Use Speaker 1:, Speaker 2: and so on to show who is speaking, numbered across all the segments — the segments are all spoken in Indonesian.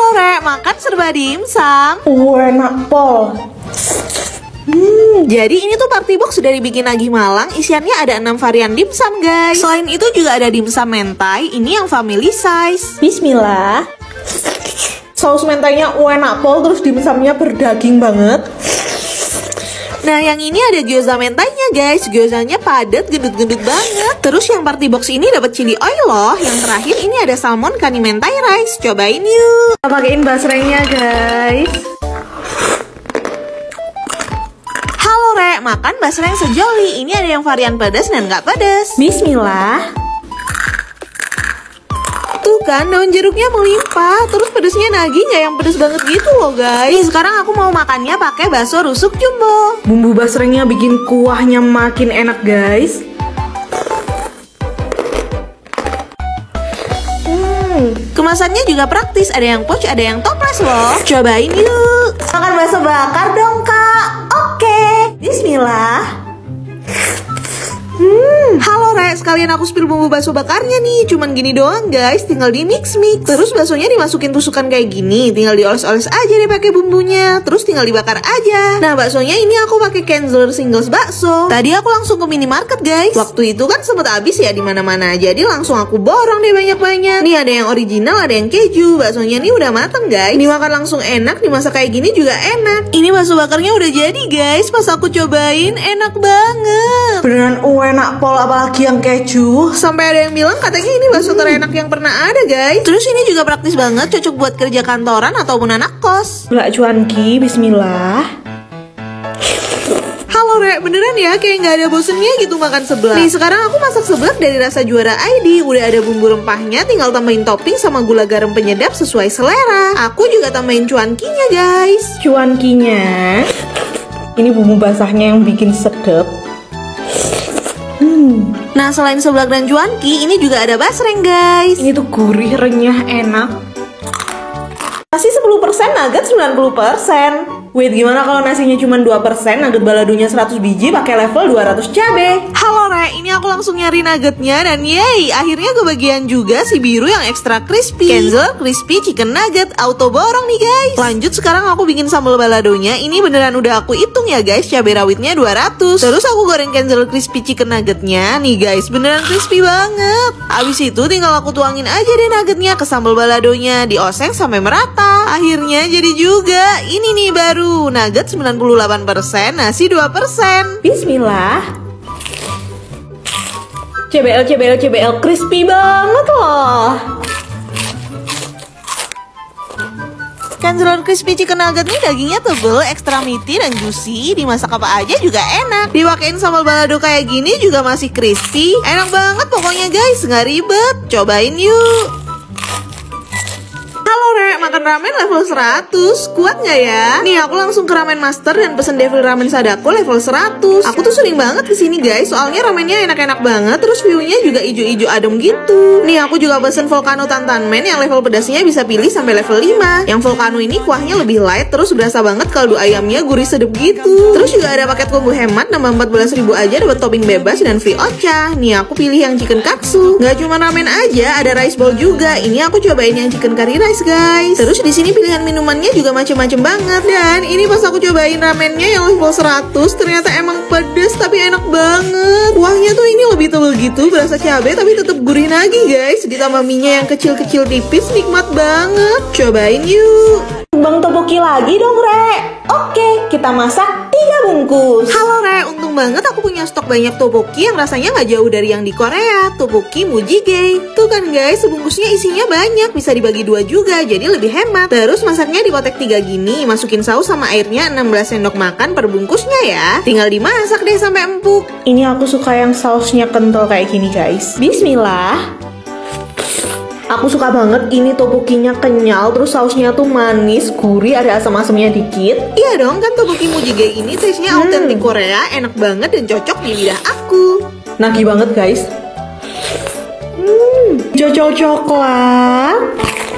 Speaker 1: Rek, makan serba dimsum.
Speaker 2: Enak pol.
Speaker 1: Jadi ini tuh party box sudah dibikin Nagih Malang. Isiannya ada 6 varian dimsum guys. Selain itu juga ada dimsum mentai. Ini yang family size.
Speaker 2: Bismillah. Saus mentainya enak pol, terus dimsumnya berdaging banget.
Speaker 1: Nah yang ini ada gyoza mentainya guys. Gyozanya padat, gendut-gendut banget. Terus yang party box ini dapat chili oil loh. Yang terakhir ini ada salmon kani mentai rice. Cobain yuk.
Speaker 2: Kita pakein basrengnya guys.
Speaker 1: Halo Rek, makan basreng sejoli. Ini ada yang varian pedas dan nggak pedas.
Speaker 2: Bismillah.
Speaker 1: Tuh kan daun jeruknya melimpah. Terus pedesnya Nagih nggak yang pedes banget gitu loh guys. Nih sekarang aku mau makannya pakai bakso rusuk jumbo.
Speaker 2: Bumbu basrengnya bikin kuahnya makin enak guys.
Speaker 1: Kemasannya juga praktis. Ada yang pouch, ada yang toples loh. Cobain yuk.
Speaker 2: Makan bakso bakar dong kak. Oke. Bismillah.
Speaker 1: Halo Rek, sekalian aku spill bumbu bakso bakarnya nih. Cuman gini doang guys, tinggal di mix. Terus baksonya dimasukin tusukan kayak gini. Tinggal dioles-oles aja deh pakai bumbunya. Terus tinggal dibakar aja. Nah baksonya ini aku pakai Kenzeler singles bakso. Tadi aku langsung ke minimarket guys. Waktu itu kan sempet habis ya di mana-mana. Jadi langsung aku borong deh banyak-banyak. Nih ada yang original, ada yang keju. Baksonya nih udah mateng guys. Dimakan langsung enak, dimasak kayak gini juga enak. Ini bakso bakarnya udah jadi guys. Pas aku cobain enak banget.
Speaker 2: Beneran enak pol, apalagi yang keju.
Speaker 1: Sampai ada yang bilang katanya ini bakso terenak yang pernah ada guys. Terus ini juga praktis banget, cocok buat kerja kantoran ataupun anak kos.
Speaker 2: Belak cuanki, bismillah.
Speaker 1: Halo Rek, beneran ya kayak nggak ada bosennya gitu makan seblak. Nih sekarang aku masak seblak dari Rasa Juara ID. Udah ada bumbu rempahnya, tinggal tambahin topping sama gula garam penyedap sesuai selera. Aku juga tambahin cuankinya guys.
Speaker 2: Cuankinya, ini bumbu basahnya yang bikin sedap.
Speaker 1: Nah selain seblak dan cuanki, ini juga ada basreng guys.
Speaker 2: Ini tuh gurih, renyah, enak. Nasi 10%, nugget 90%. Wait, gimana kalau nasinya cuma 2%, nugget baladonya 100 biji pakai level 200 cabe?
Speaker 1: Halo Rek, ini aku langsung nyari nuggetnya dan yeay, akhirnya kebagian juga si biru yang ekstra crispy. Kenzeler crispy chicken nugget, auto borong nih guys. Lanjut sekarang aku bikin sambal baladonya. Ini beneran udah aku hitung ya guys, cabai rawitnya 200. Terus aku goreng Kenzeler crispy chicken nuggetnya. Nih guys, beneran crispy banget. Abis itu tinggal aku tuangin aja deh nuggetnya ke sambal baladonya, dioseng sampai merata. Akhirnya jadi juga. Ini nih baru nugget 98%, nasi 2%.
Speaker 2: Bismillah. CBL crispy banget loh.
Speaker 1: Kenzeler crispy chicken nugget nih dagingnya tebel, ekstra meaty dan juicy. Dimasak apa aja juga enak. Dipakein sambal balado kayak gini juga masih crispy. Enak banget pokoknya guys, nggak ribet. Cobain yuk. Halo Rek, makan ramen level 100. Kuat nggak ya? Nih aku langsung ke Ramen Master dan pesen Devil Ramen Sadako level 100. Aku tuh sering banget kesini guys, soalnya ramennya enak-enak banget. Terus view-nya juga ijo-ijo adem gitu. Nih aku juga pesen Volcano Tantan Men yang level pedasnya bisa pilih sampai level 5. Yang Volcano ini kuahnya lebih light, terus berasa banget kaldu ayamnya gurih sedep gitu. Terus juga ada paket combo hemat, nambah 14.000 aja dapat topping bebas dan free ocha. Nih aku pilih yang chicken katsu. Nggak cuma ramen aja, ada rice bowl juga. Ini aku cobain yang chicken curry rice guys. Terus di sini pilihan minumannya juga macem-macem banget. Dan ini pas aku cobain ramennya yang level 100, ternyata emang pedes tapi enak banget. Kuahnya tuh ini lebih tebel gitu, berasa cabai tapi tetap gurih Nagih guys. Ditambah mie-nya yang kecil-kecil tipis, nikmat banget. Cobain yuk.
Speaker 2: Bang topoki lagi dong Rek. Oke, kita masak 3 bungkus.
Speaker 1: Halo Re, untung banget aku punya stok banyak tteokbokki yang rasanya nggak jauh dari yang di Korea. Tteokbokki Mujige. Tuh kan guys, sebungkusnya isinya banyak, bisa dibagi 2 juga, jadi lebih hemat. Terus masaknya di kotak 3 gini, masukin saus sama airnya 16 sendok makan per bungkusnya ya. Tinggal dimasak deh sampai empuk.
Speaker 2: Ini aku suka yang sausnya kental kayak gini guys. Bismillah. Aku suka banget ini tteokbokkinya kenyal, terus sausnya tuh manis, gurih, ada asam-asamnya dikit.
Speaker 1: Iya dong, kan tteokbokki Mujige ini taste-nya autentik Korea, enak banget dan cocok di lidah aku.
Speaker 2: Nagih banget guys. Cocok coklat.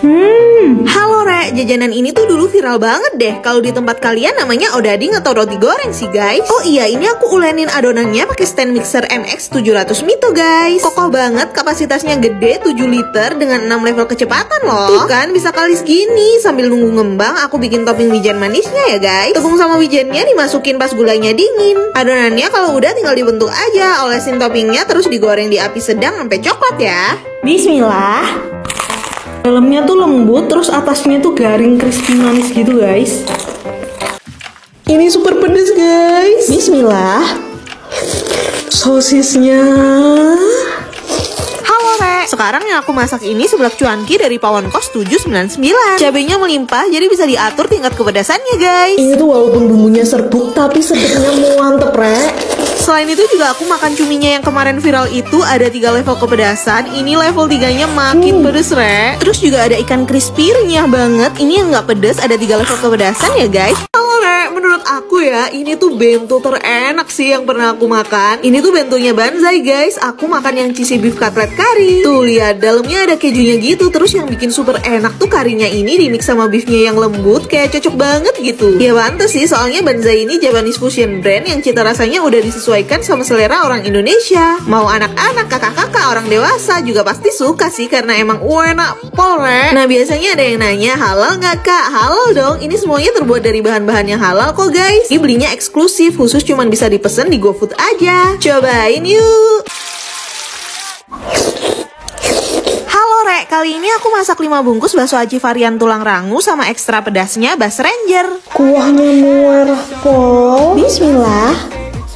Speaker 1: Halo Re, jajanan ini tuh dulu viral banget deh. Kalau di tempat kalian namanya odading atau roti goreng sih guys. Oh iya, ini aku ulenin adonannya pakai stand mixer MX 700 Mito guys. Kokoh banget, kapasitasnya gede 7 liter dengan 6 level kecepatan loh. Tuh kan bisa kali segini. Sambil nunggu ngembang, aku bikin topping wijen manisnya ya guys. Tepung sama wijennya dimasukin pas gulanya dingin. Adonannya kalau udah tinggal dibentuk aja. Olesin toppingnya terus digoreng di api sedang sampai coklat ya.
Speaker 2: Bismillah. Dalamnya tuh lembut, terus atasnya tuh garing, crispy manis gitu guys.
Speaker 1: Ini super pedes guys.
Speaker 2: Bismillah. Sosisnya.
Speaker 1: Halo Re, sekarang yang aku masak ini seblak cuanki dari Pawon Kos 799. Cabenya melimpah jadi bisa diatur tingkat kepedasannya guys.
Speaker 2: Ini tuh walaupun bumbunya serbuk tapi sedapnya mantep Re.
Speaker 1: Selain itu juga aku makan cuminya yang kemarin viral itu ada 3 level kepedasan. Ini level 3-nya makin pedes Re. Terus juga ada ikan crispy renyah banget. Ini yang nggak pedes ada 3 level kepedasan ya guys. Halo Re, menurut aku ya ini tuh bento terenak sih yang pernah aku makan. Ini tuh bentonya Banzai guys. Aku makan yang cheesy beef cutlet curry. Tuh lihat dalamnya ada kejunya gitu. Terus yang bikin super enak tuh karinya ini dimix sama beefnya yang lembut. Kayak cocok banget gitu. Ya pantes sih soalnya Banzai ini Japanese fusion brand yang cita rasanya udah disesuaikan sama selera orang Indonesia. Mau anak-anak, kakak-kakak, orang dewasa juga pasti suka sih karena emang enak pol Re. Nah biasanya ada yang nanya halal nggak kak? Halal dong, ini semuanya terbuat dari bahan-bahan yang halal kok guys. Ini belinya eksklusif, khusus cuman bisa dipesen di GoFood aja. Cobain yuk. Halo Re, kali ini aku masak 5 bungkus bakso aci varian tulang rangu sama ekstra pedasnya Bass Ranger.
Speaker 2: Kuahnya merah pol. Bismillah.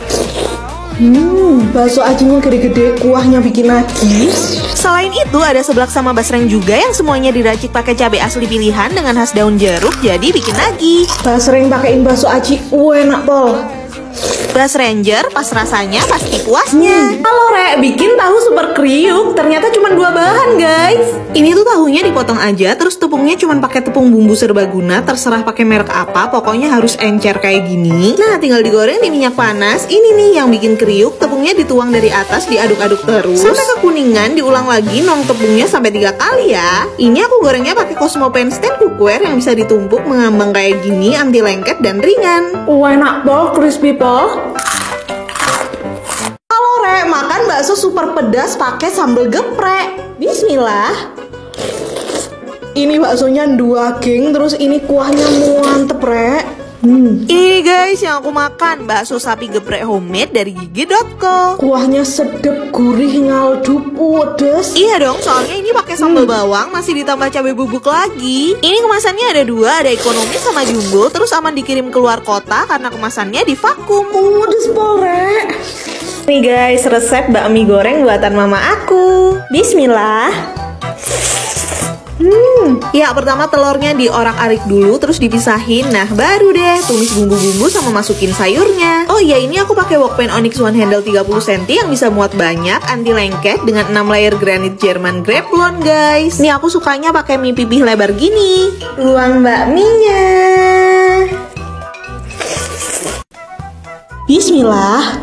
Speaker 2: Bakso acinya gede-gede, kuahnya bikin nagih.
Speaker 1: Selain itu ada seblak sama basreng juga yang semuanya diracik pakai cabai asli pilihan dengan khas daun jeruk jadi bikin nagih.
Speaker 2: Basreng pakein bakso aci, enak pol.
Speaker 1: Bass Ranger pas rasanya pasti puasnya.
Speaker 2: Halo Re, bikin tahu super kriuk. Ternyata cuma 2 bahan guys.
Speaker 1: Ini tuh tahunya dipotong aja, terus tepungnya cuma pakai tepung bumbu serbaguna, terserah pakai merek apa, pokoknya harus encer kayak gini. Nah, tinggal digoreng di minyak panas. Ini nih yang bikin kriuk, tepungnya dituang dari atas, diaduk-aduk terus sampai kekuningan, diulang lagi nong tepungnya sampai 3 kali ya. Ini aku gorengnya pakai Cosmo Pan stand cookware yang bisa ditumpuk mengambang kayak gini, anti lengket dan ringan.
Speaker 2: Enak pol, crispy pol. Halo Re, makan bakso super pedas pakai sambal geprek. Bismillah. Ini baksonya 2 geng, terus ini kuahnya mantep Re.
Speaker 1: Ini guys yang aku makan, bakso sapi geprek homemade dari gigi.co.
Speaker 2: Kuahnya sedep, gurih, ngaldu, pedes.
Speaker 1: Iya dong, soalnya ini pakai sambal bawang, masih ditambah cabai bubuk lagi. Ini kemasannya ada 2, ada ekonomi sama jumbo, terus aman dikirim keluar kota karena kemasannya di vakum.
Speaker 2: Pedes pol Re. Nih guys, resep bakmi goreng buatan mama aku. Bismillah.
Speaker 1: Ya, pertama telurnya diorak-arik dulu, terus dipisahin. Nah, baru deh tumis bumbu-bumbu sama masukin sayurnya. Oh iya, ini aku pakai wok pan Onyx One Handle 30 cm yang bisa muat banyak, anti lengket dengan 6 layer granit Jerman Greplon guys. Nih aku sukanya pakai mie pipih lebar gini.
Speaker 2: Tuang bakminya. Bismillah.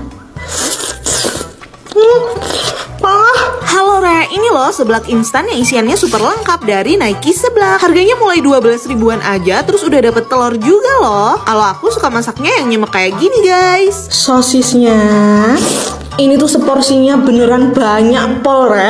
Speaker 1: Halo Re, ini loh seblak instan yang isiannya super lengkap dari Nike Seblak. Harganya mulai 12 ribuan aja, terus udah dapet telur juga loh. Kalau aku suka masaknya yang nyemek kayak gini guys.
Speaker 2: Sosisnya ini tuh seporsinya beneran banyak pol Re.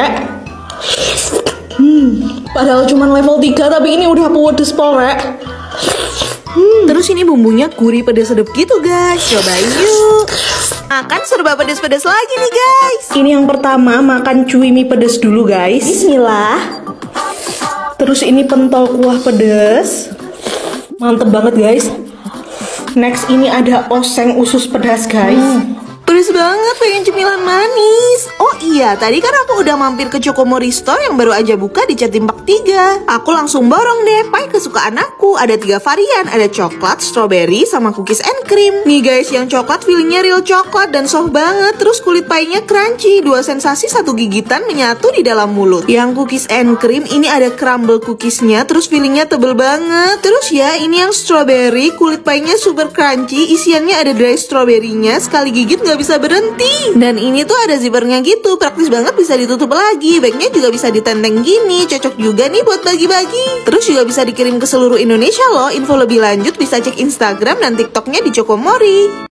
Speaker 2: Padahal cuma level 3 tapi ini udah pedes pol Re.
Speaker 1: Terus ini bumbunya gurih pedes sedep gitu guys. Cobain yuk. Makan serba pedes-pedes lagi nih guys.
Speaker 2: Ini yang pertama, makan cuy mie pedes dulu guys. Bismillah. Terus ini pentol kuah pedes. Mantep banget guys. Next ini ada oseng usus pedas guys.
Speaker 1: Pedes banget, pengen cemilan manis. Oh iya, tadi kan aku udah mampir ke Chokomori Store yang baru aja buka di Jatim Park 3. Aku langsung borong deh pai kesukaan aku. Ada 3 varian, ada coklat, strawberry, sama cookies and cream. Nih guys, yang coklat feelingnya real coklat dan soft banget. Terus kulit painya crunchy, 2 sensasi 1 gigitan menyatu di dalam mulut. Yang cookies and cream ini ada crumble cookiesnya, terus feelingnya tebel banget. Terus ya, ini yang strawberry, kulit painya super crunchy, isiannya ada dry strawberry-nya. Sekali gigit gak nggak bisa berhenti. Dan ini tuh ada zippernya gitu, praktis banget, bisa ditutup lagi. Bagnya juga bisa ditenteng gini, cocok juga nih buat bagi-bagi. Terus juga bisa dikirim ke seluruh Indonesia loh. Info lebih lanjut bisa cek Instagram dan TikToknya di Chokomori.